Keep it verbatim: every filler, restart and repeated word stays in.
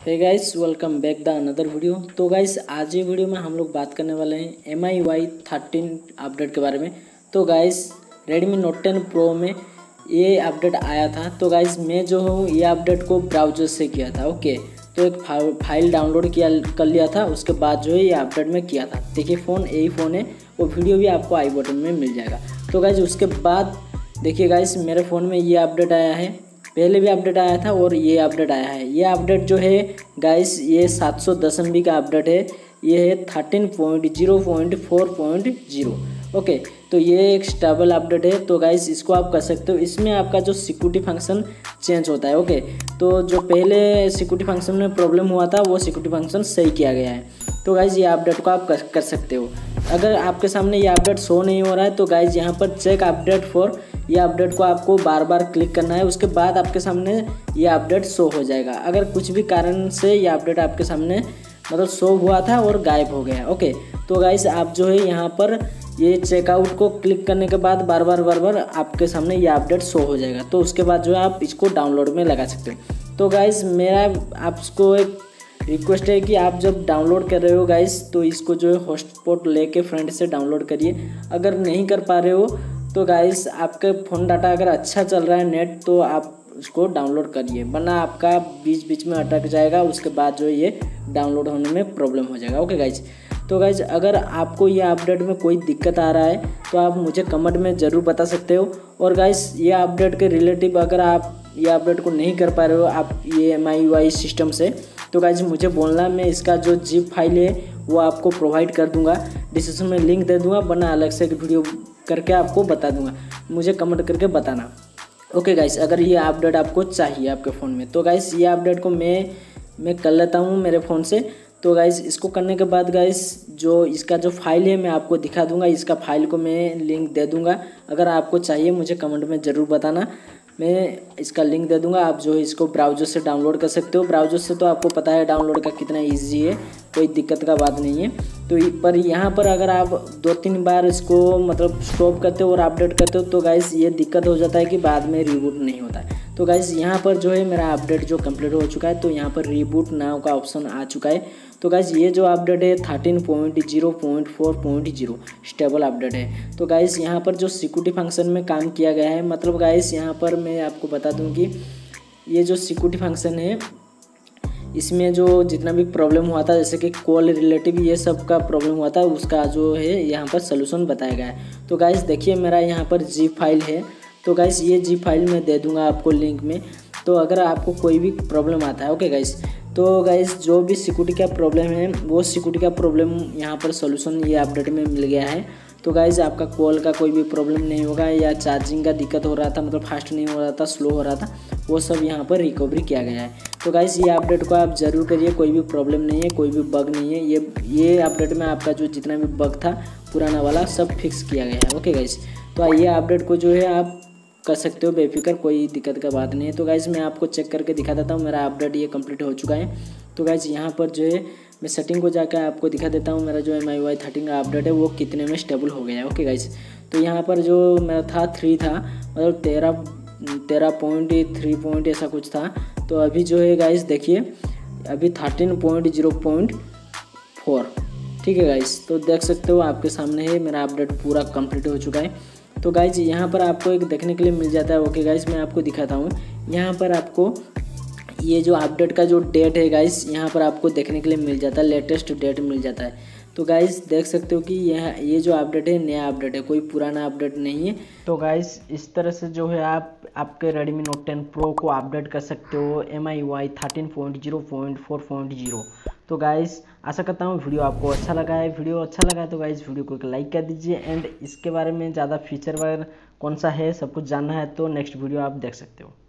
Hey guys, welcome back the another video. तो guys आज ये वीडियो में हम लोग बात करने वाले हैं M I U I thirteen update के बारे में। तो guys Redmi Note ten Pro में ये अपडेट आया था। तो गाइस मैं जो हूँ ये अपडेट को ब्राउज़र से किया था। ओके, तो एक फाइल डाउनलोड किया कर लिया था, उसके बाद जो है ये अपडेट में किया था। देखिए फ़ोन यही फ़ोन है, वो वीडियो भी आपको आई बटन में मिल जाएगा। तो गाइस उसके बाद देखिए गाइस मेरे फ़ोन में ये अपडेट आया है, पहले भी अपडेट आया था और ये अपडेट आया है। ये अपडेट जो है गाइस ये सात सौ दस एम बी का अपडेट है। ये है thirteen point zero point four point zero. Okay, तो ये एक स्टेबल अपडेट है। तो गाइस इसको आप कर सकते हो। इसमें आपका जो सिक्योरिटी फंक्शन चेंज होता है। ओके, तो जो पहले सिक्योरिटी फंक्शन में प्रॉब्लम हुआ था वो सिक्योरिटी फंक्शन सही किया गया है। तो गाइस ये अपडेट को आप कर, कर सकते हो। अगर आपके सामने ये अपडेट शो नहीं हो रहा है तो गाइस यहाँ पर चेक अपडेट फॉर, ये अपडेट को आपको बार बार क्लिक करना है। उसके बाद आपके सामने ये अपडेट शो हो जाएगा। अगर कुछ भी कारण से ये अपडेट आपके सामने मतलब शो हुआ था और गायब हो गया। ओके, तो गाइस आप जो है यहाँ पर ये चेकआउट को क्लिक करने के बाद बार बार बार बार आपके सामने ये अपडेट शो हो जाएगा। तो उसके बाद जो है आप इसको डाउनलोड में लगा सकते हो। तो गाइस मेरा आपको एक रिक्वेस्ट है कि आप जब डाउनलोड कर रहे हो गाइस तो इसको जो है हॉटस्पॉट लेके फ्रेंड से डाउनलोड करिए। अगर नहीं कर पा रहे हो तो गाइस आपके फ़ोन डाटा अगर अच्छा चल रहा है नेट तो आप उसको डाउनलोड करिए, वरना आपका बीच बीच में अटक जाएगा। उसके बाद जो ये डाउनलोड होने में प्रॉब्लम हो जाएगा। ओके गाइस, तो गाइस अगर आपको ये अपडेट में कोई दिक्कत आ रहा है तो आप मुझे कमेंट में ज़रूर बता सकते हो। और गाइस ये अपडेट के रिलेटिव अगर आप ये अपडेट को नहीं कर पा रहे हो आप ये M I U I system से, तो गाइस मुझे बोलना, मैं इसका जो जिप फाइल है वो आपको प्रोवाइड कर दूंगा, डिस्क्रिप्शन में लिंक दे दूंगा, वरना अलग से एक वीडियो करके आपको बता दूंगा। मुझे कमेंट करके बताना। ओके गाइस, अगर ये अपडेट आपको चाहिए आपके फ़ोन में तो गाइस ये अपडेट को मैं मैं कर लेता हूँ मेरे फ़ोन से। तो गाइस इसको करने के बाद गाइस जो इसका जो फाइल है मैं आपको दिखा दूंगा। इसका फाइल को मैं लिंक दे दूंगा। अगर आपको चाहिए मुझे कमेंट में ज़रूर बताना, मैं इसका लिंक दे दूंगा। आप जो है इसको ब्राउज़र से डाउनलोड कर सकते हो। ब्राउज़र से तो आपको पता है डाउनलोड का कितना इजी है, कोई दिक्कत का बात नहीं है। तो पर यहाँ पर अगर आप दो तीन बार इसको मतलब स्टॉप करते हो और अपडेट करते हो तो गाइस ये दिक्कत हो जाता है कि बाद में रीबूट नहीं होता है। तो गाइस यहाँ पर जो है मेरा अपडेट जो कंप्लीट हो चुका है, तो यहाँ पर रीबूट नाउ का ऑप्शन आ चुका है। तो गाइस ये जो अपडेट है thirteen point zero point four point zero stable update है। तो गाइस यहाँ पर जो सिक्योरिटी फंक्शन में काम किया गया है, मतलब गाइस यहाँ पर मैं आपको बता दूँ कि ये जो सिक्योरिटी फंक्शन है इसमें जो जितना भी प्रॉब्लम हुआ था, जैसे कि कॉल रिलेटिव ये सब का प्रॉब्लम हुआ था, उसका जो है यहाँ पर सलूशन बताया गया है। तो गाइस देखिए मेरा यहाँ पर जी फाइल है। तो गाइस ये जी फाइल मैं दे दूँगा आपको लिंक में। तो अगर आपको कोई भी प्रॉब्लम आता है, ओके गाइस, तो गाइस जो भी सिक्योरिटी का प्रॉब्लम है वो सिक्योरिटी का प्रॉब्लम यहाँ पर सॉल्यूशन ये अपडेट में मिल गया है। तो गाइस आपका कॉल का कोई भी प्रॉब्लम नहीं होगा, या चार्जिंग का दिक्कत हो रहा था, मतलब फास्ट नहीं हो रहा था, स्लो हो रहा था, वो सब यहाँ पर रिकवरी किया गया है। तो गाइस ये अपडेट को आप ज़रूर करिए, कोई भी प्रॉब्लम नहीं है, कोई भी बग नहीं है। ये ये अपडेट में आपका जो जितना भी बग था पुराना वाला सब फिक्स किया गया है। ओके गाइस, तो ये अपडेट को जो है आप कर सकते हो बेफिक्र, कोई दिक्कत का बात नहीं है। तो गाइस मैं आपको चेक करके दिखा देता हूँ, मेरा अपडेट ये कंप्लीट हो चुका है। तो गाइस यहाँ पर जो है मैं सेटिंग को जाकर आपको दिखा देता हूँ मेरा जो M I U I thirteen का अपडेट है वो कितने में स्टेबल हो गया है। ओके गाइस, तो यहाँ पर जो मेरा था थ्री था, मतलब तेरह तेरह पॉइंट थ्री पॉइंट ऐसा कुछ था। तो अभी जो है गाइस देखिए अभी thirteen point zero point four, ठीक है गाइस। तो देख सकते हो आपके सामने है मेरा अपडेट पूरा कंप्लीट हो चुका है। तो गाइज यहाँ पर आपको एक देखने के लिए मिल जाता है। ओके गाइज मैं आपको दिखाता हूँ, यहाँ पर आपको ये जो अपडेट का जो डेट है गाइज यहाँ पर आपको देखने के लिए मिल जाता है, लेटेस्ट डेट मिल जाता है। तो गाइज देख सकते हो कि यह ये जो अपडेट है नया अपडेट है, कोई पुराना अपडेट नहीं है। तो गाइज इस तरह से जो है आप आपके रेडमी नोट टेन प्रो को अपडेट कर सकते हो M I U I thirteen point zero point four point zero. तो गाइस आशा करता हूँ वीडियो आपको अच्छा लगा है। वीडियो अच्छा लगा है तो गाइस वीडियो को एक लाइक कर दीजिए, एंड इसके बारे में ज़्यादा फीचर वगैरह कौन सा है सब कुछ जानना है तो नेक्स्ट वीडियो आप देख सकते हो।